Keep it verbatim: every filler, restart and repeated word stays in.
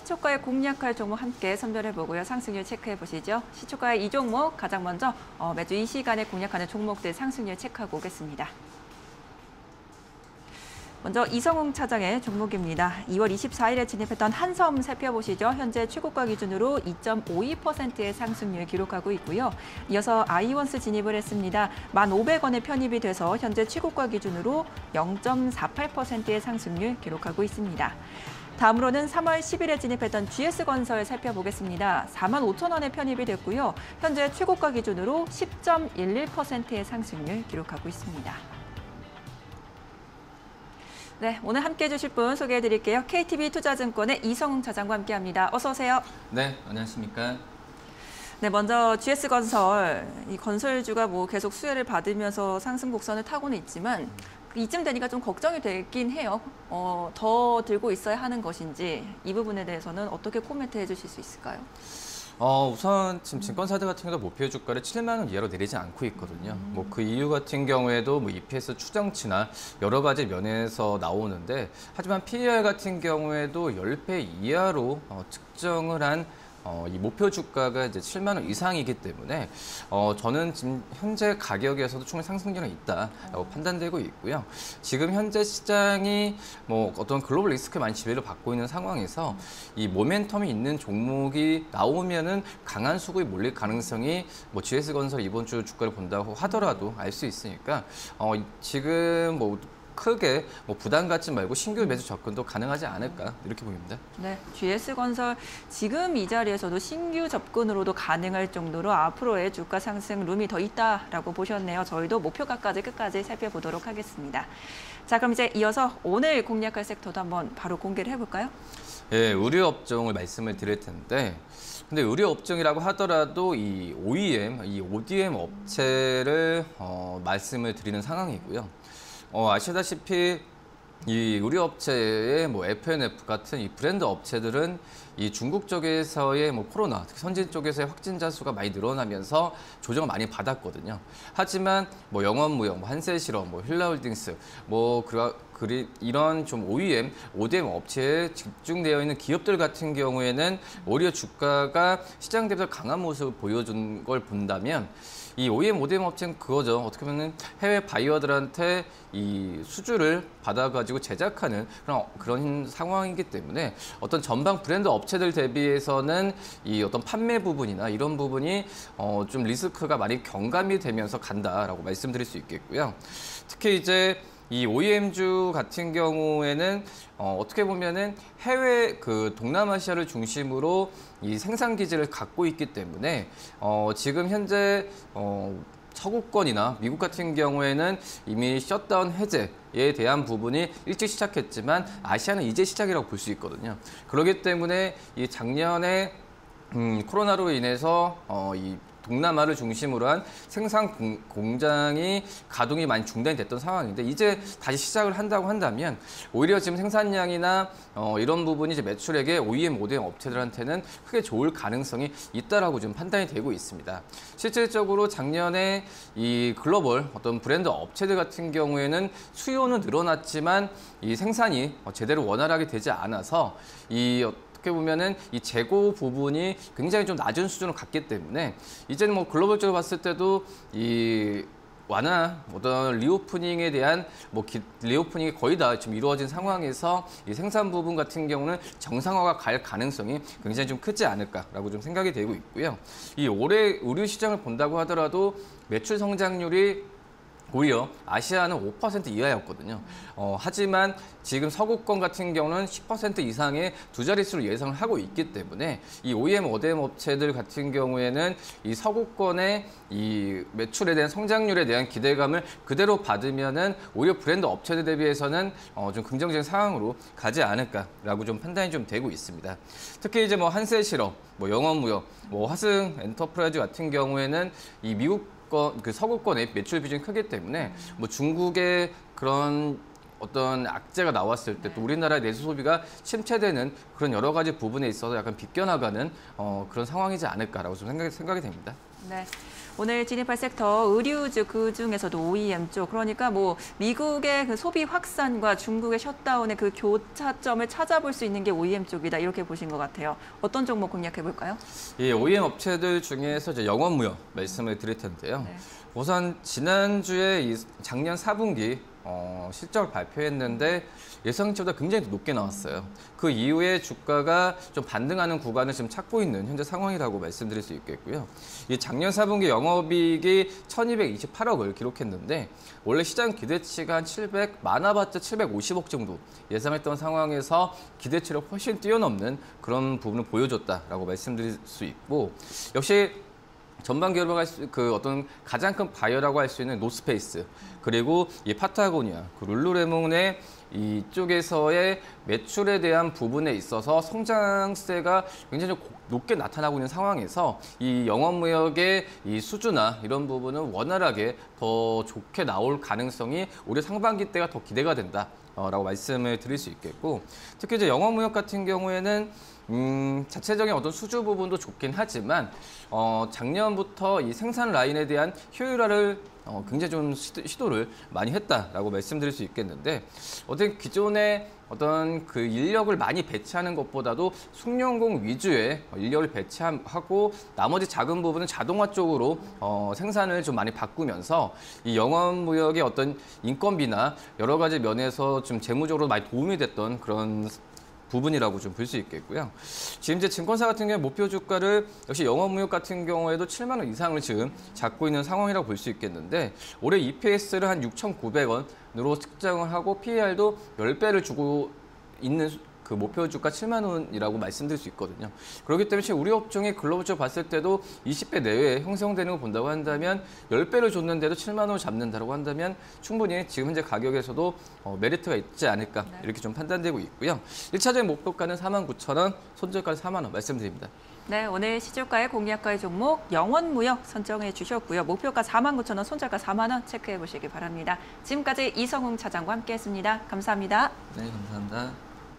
시초가에 공략할 종목 함께 선별해보고요. 상승률 체크해보시죠. 시초가의 이 종목 가장 먼저 어, 매주 이 시간에 공략하는 종목들 상승률 체크하고 오겠습니다. 먼저 이성웅 차장의 종목입니다. 이월 이십사일에 진입했던 한섬 살펴보시죠. 현재 최고가 기준으로 이 점 오이 퍼센트의 상승률 기록하고 있고요. 이어서 아이원스 진입을 했습니다. 만 오백 원에 편입이 돼서 현재 최고가 기준으로 영 점 사팔 퍼센트의 상승률 기록하고 있습니다. 다음으로는 삼월 십일에 진입했던 지에스건설 살펴보겠습니다. 사만 오천 원에 편입이 됐고요. 현재 최고가 기준으로 십 점 일일 퍼센트의 상승률 기록하고 있습니다. 네, 오늘 함께해 주실 분 소개해드릴게요. 케이티비 투자증권의 이성웅 차장과 함께합니다. 어서 오세요. 네, 안녕하십니까. 네, 먼저 지에스건설, 이 건설주가 뭐 계속 수혜를 받으면서 상승 곡선을 타고는 있지만 이쯤 되니까 좀 걱정이 되긴 해요. 어, 더 들고 있어야 하는 것인지 이 부분에 대해서는 어떻게 코멘트 해주실 수 있을까요? 어, 우선 지금 증권사들 같은 경우도 목표 주가를 칠만 원 이하로 내리지 않고 있거든요. 음. 뭐 그 이유 같은 경우에도 뭐 이피에스 추정치나 여러 가지 면에서 나오는데, 하지만 피이알 같은 경우에도 십 배 이하로 어, 측정을 한 어, 이 목표 주가가 이제 칠만 원 이상이기 때문에 어, 저는 지금 현재 가격에서도 충분히 상승률은 있다라고 판단되고 있고요. 지금 현재 시장이 뭐 어떤 글로벌 리스크 많이 지배를 받고 있는 상황에서 이 모멘텀이 있는 종목이 나오면은 강한 수급이 몰릴 가능성이 뭐 지에스건설 이번 주 주가를 본다고 하더라도 알 수 있으니까 어, 지금 뭐 크게 뭐 부담 갖지 말고 신규 매수 접근도 가능하지 않을까 이렇게 보입니다. 네, 지에스건설 지금 이 자리에서도 신규 접근으로도 가능할 정도로 앞으로의 주가 상승 룸이 더 있다라고 보셨네요. 저희도 목표가까지 끝까지 살펴보도록 하겠습니다. 자, 그럼 이제 이어서 오늘 공략할 섹터도 한번 바로 공개를 해볼까요? 예, 의류 업종을 말씀을 드릴 텐데, 근데 의류 업종이라고 하더라도 이 오이엠, 이 오디엠 업체를 어, 말씀을 드리는 상황이고요. 어, 아시다시피 이 의류 업체의 뭐 에프엔에프 같은 이 브랜드 업체들은 이 중국 쪽에서의 뭐 코로나, 특히 선진 쪽에서의 확진자 수가 많이 늘어나면서 조정을 많이 받았거든요. 하지만 뭐 영원무역, 뭐 한세실업, 뭐 힐라홀딩스, 뭐 그라, 그리, 이런 좀 오이엠, 오디엠 업체에 집중되어 있는 기업들 같은 경우에는 오히려 주가가 시장 대비해서 강한 모습을 보여준 걸 본다면, 이 오이엠, 오디엠 업체는 그거죠. 어떻게 보면 해외 바이어들한테 이 수주를 받아가지고 제작하는 그런, 그런 상황이기 때문에 어떤 전방 브랜드 업체들 대비해서는 이 어떤 판매 부분이나 이런 부분이 어, 좀 리스크가 많이 경감이 되면서 간다라고 말씀드릴 수 있겠고요. 특히 이제 이 오이엠주 같은 경우에는 어, 어떻게 보면은 해외 그 동남아시아를 중심으로 이 생산 기지를 갖고 있기 때문에 어, 지금 현재 어, 서구권이나 미국 같은 경우에는 이미 셧다운 해제에 대한 부분이 일찍 시작했지만 아시아는 이제 시작이라고 볼 수 있거든요. 그렇기 때문에 이 작년에 음, 코로나로 인해서 어, 이 동남아를 중심으로 한 생산 공, 공장이 가동이 많이 중단이 됐던 상황인데, 이제 다시 시작을 한다고 한다면 오히려 지금 생산량이나 어, 이런 부분이 이제 매출액에 오이엠, 오디엠 업체들한테는 크게 좋을 가능성이 있다라고 좀 판단이 되고 있습니다. 실질적으로 작년에 이 글로벌 어떤 브랜드 업체들 같은 경우에는 수요는 늘어났지만 이 생산이 제대로 원활하게 되지 않아서 이 어떻게 보면은 이 재고 부분이 굉장히 좀 낮은 수준을 갖기 때문에 이제는 뭐 글로벌적으로 봤을 때도 이 완화, 어떤 리오프닝에 대한 뭐 기, 리오프닝이 거의 다 지금 이루어진 상황에서 이 생산 부분 같은 경우는 정상화가 갈 가능성이 굉장히 좀 크지 않을까라고 좀 생각이 되고 있고요. 이 올해 의류 시장을 본다고 하더라도 매출 성장률이 오히려 아시아는 오 퍼센트 이하였거든요. 어, 하지만 지금 서구권 같은 경우는 십 퍼센트 이상의 두 자릿수를 예상을 하고 있기 때문에 이 오이엠, 오디엠 업체들 같은 경우에는 이 서구권의 이 매출에 대한 성장률에 대한 기대감을 그대로 받으면은 오히려 브랜드 업체들 대비해서는 어, 좀 긍정적인 상황으로 가지 않을까라고 좀 판단이 좀 되고 있습니다. 특히 이제 뭐 한세실업, 뭐 영원무역, 뭐 화승 엔터프라이즈 같은 경우에는 이 미국 그 서구권의 매출 비중이 크기 때문에 뭐 중국의 그런 어떤 악재가 나왔을 때 또 우리나라의 내수 소비가 침체되는 그런 여러 가지 부분에 있어서 약간 비껴나가는 어, 그런 상황이지 않을까라고 좀 생각이, 생각이 됩니다. 네. 오늘 진입할 섹터 의류주 그 중에서도 오이엠 쪽, 그러니까 뭐 미국의 그 소비 확산과 중국의 셧다운의 그 교차점을 찾아볼 수 있는 게 오이엠 쪽이다, 이렇게 보신 것 같아요. 어떤 종목 공략해 볼까요? 이 오이엠 업체들 중에서 이제 영업무역 말씀을 드릴 텐데요. 네. 우선 지난주에 이 작년 사 분기 어, 실적을 발표했는데 예상치보다 굉장히 높게 나왔어요. 그 이후에 주가가 좀 반등하는 구간을 지금 찾고 있는 현재 상황이라고 말씀드릴 수 있겠고요. 이 작년 사 분기 영업이익이 천이백이십팔억을 기록했는데 원래 시장 기대치가 한 칠백, 많아봤자 칠백오십억 정도 예상했던 상황에서 기대치를 훨씬 뛰어넘는 그런 부분을 보여줬다라고 말씀드릴 수 있고, 역시 전반 결과가 그 어떤 가장 큰 바이어라고 할 수 있는 노스페이스, 그리고 이 파타고니아, 그 룰루레몬의 이쪽에서의 매출에 대한 부분에 있어서 성장세가 굉장히 좀 높게 나타나고 있는 상황에서 이 영업무역의 이 수주나 이런 부분은 원활하게 더 좋게 나올 가능성이 올해 상반기 때가 더 기대가 된다라고 말씀을 드릴 수 있겠고, 특히 이제 영업무역 같은 경우에는 음, 자체적인 어떤 수주 부분도 좋긴 하지만 어, 작년부터 이 생산 라인에 대한 효율화를 어, 굉장히 좀 시도, 시도를 많이 했다라고 말씀드릴 수 있겠는데, 어떤 기존의 어떤 그 인력을 많이 배치하는 것보다도 숙련공 위주의 인력을 배치하고 나머지 작은 부분은 자동화 쪽으로 어, 생산을 좀 많이 바꾸면서 이 영업무역의 어떤 인건비나 여러 가지 면에서 좀 재무적으로 많이 도움이 됐던 그런 부분이라고 좀 볼 수 있겠고요. 지금 이제 증권사 같은 경우에 목표 주가를 역시 영업무역 같은 경우에도 칠만 원 이상을 지금 잡고 있는 상황이라고 볼 수 있겠는데, 올해 이피에스를 한 육천구백 원으로 측정을 하고 피이알도 십 배를 주고 있는 그 목표 주가 칠만 원이라고 말씀드릴 수 있거든요. 그렇기 때문에 우리 업종이 글로벌적으로 봤을 때도 이십 배 내외에 형성되는 걸 본다고 한다면 십 배를 줬는데도 칠만 원을 잡는다고 한다면 충분히 지금 현재 가격에서도 어, 메리트가 있지 않을까, 네. 이렇게 좀 판단되고 있고요. 일 차적인 목표가는 사만 구천 원, 손절가는 사만 원 말씀드립니다. 네, 오늘 시주가의 공략가의 종목 영원무역 선정해 주셨고요. 목표가 사만 구천 원, 손절가 사만 원 체크해 보시기 바랍니다. 지금까지 이성웅 차장과 함께했습니다. 감사합니다. 네, 감사합니다.